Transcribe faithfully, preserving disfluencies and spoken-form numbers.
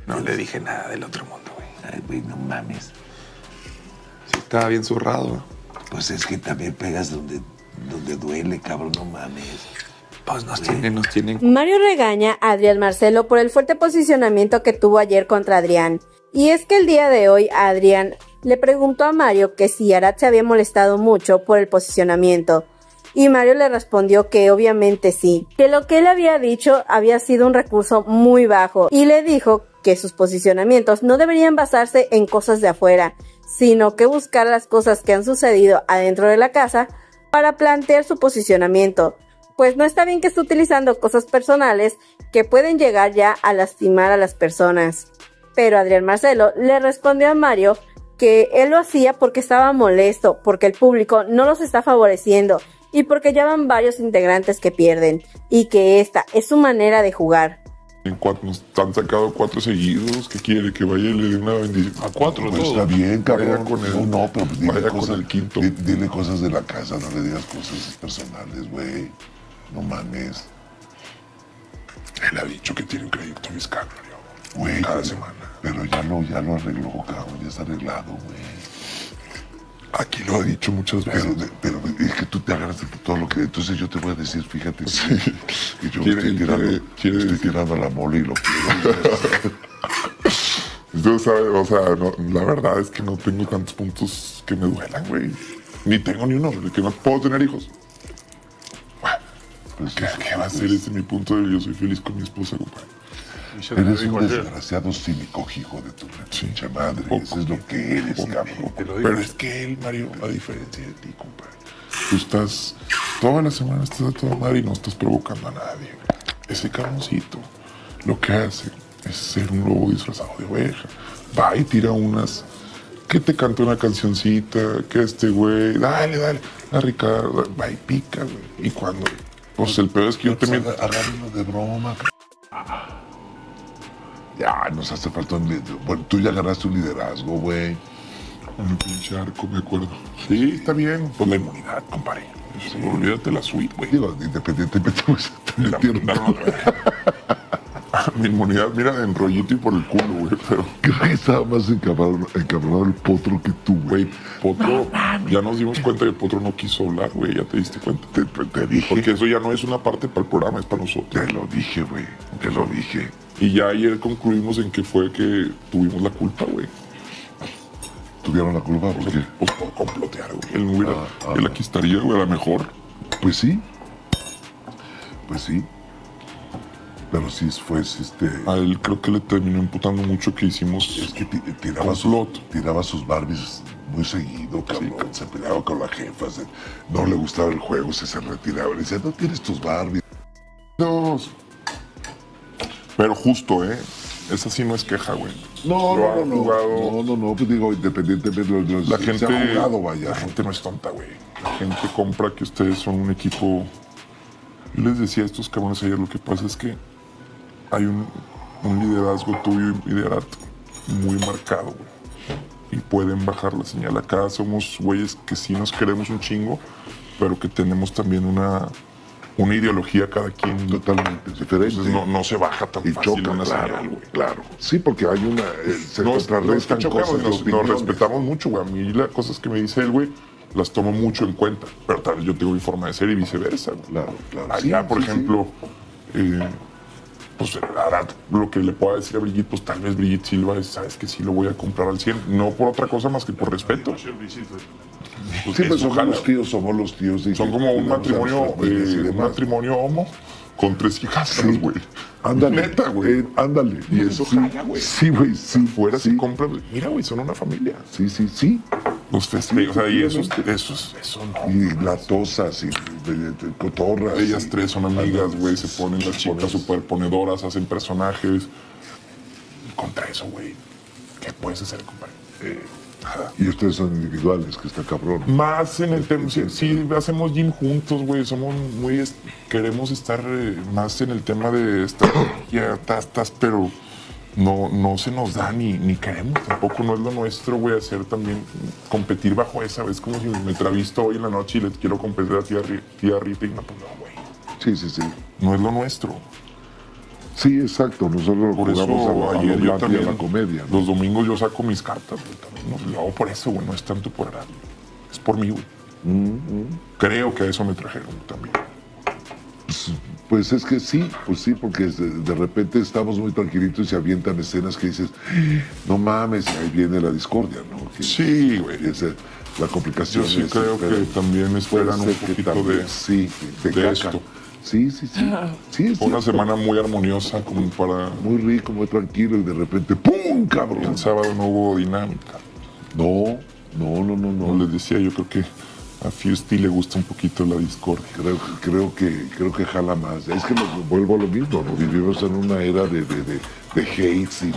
No le dije nada del otro mundo, güey. Ay, güey, no mames. Sí, estaba bien zurrado, güey. Pues es que también pegas donde, donde duele, cabrón, no mames. Pues nos tienen, nos tienen. Mario regaña a Adrián Marcelo por el fuerte posicionamiento que tuvo ayer contra Adrián. Y es que el día de hoy Adrián le preguntó a Mario que si Arad se había molestado mucho por el posicionamiento. Y Mario le respondió que obviamente sí, que lo que él había dicho había sido un recurso muy bajo y le dijo que sus posicionamientos no deberían basarse en cosas de afuera, sino que buscar las cosas que han sucedido adentro de la casa para plantear su posicionamiento, pues no está bien que esté utilizando cosas personales que pueden llegar ya a lastimar a las personas. Pero Adrián Marcelo le respondió a Mario que él lo hacía porque estaba molesto, porque el público no los está favoreciendo y porque ya van varios integrantes que pierden, y que esta es su manera de jugar. En cuatro, nos han sacado cuatro seguidos. ¿Qué quiere? Que vaya y le dé una bendición. A cuatro, pues todo. está bien, cabrón. Vaya con el, no, no, pero dile vaya cosas, con el quinto. Dile, dile cosas de la casa, no le digas cosas personales, güey. No mames. Él ha dicho que tiene un crédito fiscal, güey. Cada semana. Pero ya lo, ya lo arregló, cabrón. Ya está arreglado, güey. Aquí lo ha dicho muchas veces. Pero, pero es que tú te agarras de todo lo que... Entonces yo te voy a decir, fíjate, sí. que yo quiere, estoy tirando, quiere, quiere estoy decir. tirando a la mole y lo quiero. Tú sabes, o sea, no, la verdad es que no tengo tantos puntos que me duelan, güey. Ni tengo ni uno, que no puedo tener hijos. Bueno, pues, ¿qué, ¿qué va a ser ese mi punto de yo soy feliz con mi esposa, compadre? Eres un desgraciado cínico, hijo de tu pinche sí, madre. Poco, eso es lo que eres, cabrón. Pero es que él, Mario, a diferencia de ti, compadre, tú estás, toda la semana estás a toda madre y no estás provocando a nadie. Ese cabroncito lo que hace es ser un lobo disfrazado de oveja. Va y tira unas, que te canta una cancioncita, que este güey, dale, dale, a Ricardo, va y pica, güey. Y cuando, pues el peor es que yo también... Agárrenlo de broma, ya, nos hace falta un liderazgo. Bueno, tú ya agarraste un liderazgo, güey. Un pinche arco, me acuerdo. Sí, está bien. Pues la inmunidad, compadre. Sí. Olvídate la suite, güey. Digo, independientemente, pues, te metieron. No, no, no, mi inmunidad, mira, en rollito y por el culo, güey, pero... Creo que estaba más encabronado, encabronado el Potro que tú, güey. Güey, Potro, no, ya nos dimos cuenta que Potro no quiso hablar, güey, ya te diste cuenta. Te, te dije. Porque eso ya no es una parte para el programa, es para nosotros. Te lo dije, güey, te lo dije. Y ya ayer concluimos en que fue que tuvimos la culpa, güey. ¿Tuvieron la culpa? ¿Por qué? Pues por complotear, güey. Él no hubiera, ah, ah, él aquí estaría, güey, a lo mejor. Pues sí. Pues sí. Pero sí fue este... A él creo que le terminó imputando mucho que hicimos... Es que tiraba sus, tiraba sus Barbies muy seguido, cabrón. Sí. Se peleaba con la jefa. Se, no le gustaba el juego, se, se retiraba. Le decía, no tienes tus Barbies. Dos. Pero justo, ¿eh? Esa sí no es queja, güey. No, Lo no, no, jugado... no, no, no, pues digo, independientemente de lo la gente, se ha jugado, vaya. La gente no es tonta, güey. La gente compra que ustedes son un equipo... Yo les decía a estos cabrones ayer, lo que pasa es que hay un, un liderazgo tuyo y de Arad muy marcado, güey. Y pueden bajar la señal. Acá somos güeyes que sí nos queremos un chingo, pero que tenemos también una... una ideología cada quien totalmente diferente. Entonces no, no se baja tan y fácil choca, una claro, señal, güey. Claro. Sí, porque hay una... Eh, se no, contrarrestan no, cosas nos, nos respetamos mucho, güey. A mí las cosas que me dice él, güey, las tomo mucho en cuenta. Pero tal vez yo tengo mi forma de ser y viceversa, güey. Claro, claro. Allá, sí, por sí, ejemplo, sí. Eh, pues ahora lo que le pueda decir a Brigitte, pues tal vez Brigitte Silva es, sabes que sí lo voy a comprar al cien. No por otra cosa más que por respeto. Pues sí, pues somos los tíos, somos los tíos. De son como un matrimonio, eh, un matrimonio homo con tres hijas, güey. Sí. Ándale. Neta, güey. Eh, ándale. Y eso sí, jala, güey. Sí, güey, sí. Fuera sí. si compras, mira, güey, son una familia. Sí, sí, sí. Los festejos, sí, o sea, y eso, eso, eso no. Y latosas, y cotorras. Ellas y, tres son amigas, güey, se ponen las chicas superponedoras, hacen personajes. Y contra eso, güey, ¿qué puedes hacer, compadre? Eh, nada. Y ustedes son individuales, que está cabrón. Más en el tema, sí, sí, hacemos gym juntos, güey, somos muy, queremos estar eh, más en el tema de estrategia, tastas, pero no, no se nos da ni, ni queremos, tampoco no es lo nuestro, güey, hacer también, competir bajo esa, es como si me travisto hoy en la noche y le quiero competir a tía, tía Rita y no, pues no, güey. Sí, sí, sí. No es lo nuestro. Sí, exacto. Nosotros Por eso jugamos a, lo- a ayer lo yo blanco y también, a la comedia, ¿no? los domingos yo saco mis cartas, güey, también, ¿no? Lo hago por eso, güey, no es tanto por nada. Es por mí, güey. Creo que a eso me trajeron también. Pues es que sí, pues sí, porque de, de repente estamos muy tranquilitos y se avientan escenas que dices, no mames, y ahí viene la discordia, ¿no? Que, Sí, güey. que es, eh, la complicación. Yo sí es, creo pero que también puede esperan un ser que poquito también, de, sí, de, de caca. esto. Sí, sí, sí. Sí, es Fue una cierto. semana muy armoniosa como para... Muy rico, muy tranquilo y de repente, ¡pum, cabrón! El sábado no hubo dinámica. No, no, no, no, Como no. les decía, yo creo que a Fusty le gusta un poquito la discordia. Creo, creo, que, creo que jala más. Es que nos vuelvo a lo mismo, ¿no? Vivimos en una era de, de, de, de hates y